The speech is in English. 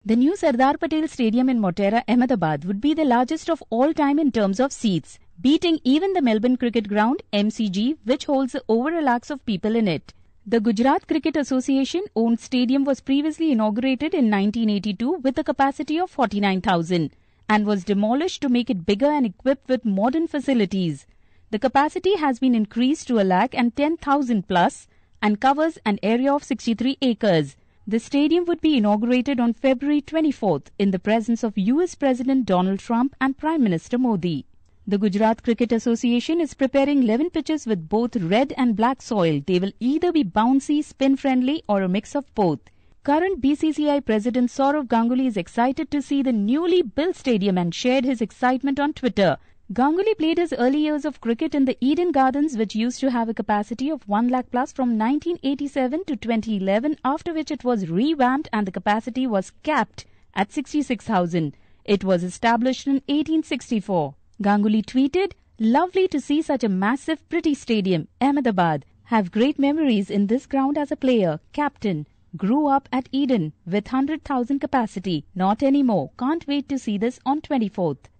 The new Sardar Patel Stadium in Motera, Ahmedabad would be the largest of all time in terms of seats, beating even the Melbourne Cricket Ground, MCG, which holds over a lakhs of people in it. The Gujarat Cricket Association owned stadium was previously inaugurated in 1982 with a capacity of 49,000 and was demolished to make it bigger and equipped with modern facilities. The capacity has been increased to a lakh and 10,000 plus and covers an area of 63 acres. The stadium would be inaugurated on February 24th in the presence of US President Donald Trump and Prime Minister Modi. The Gujarat Cricket Association is preparing 11 pitches with both red and black soil. They will either be bouncy, spin-friendly or a mix of both. Current BCCI President Sardar Ganguly is excited to see the newly built stadium and shared his excitement on Twitter. Ganguly played his early years of cricket in the Eden Gardens, which used to have a capacity of 1 lakh plus from 1987 to 2011, after which it was revamped and the capacity was capped at 66,000. It was established in 1864. Ganguly tweeted, "Lovely to see such a massive, pretty stadium. Ahmedabad. Have great memories in this ground as a player, captain. Grew up at Eden with 100,000 capacity. Not anymore. Can't wait to see this on 24th.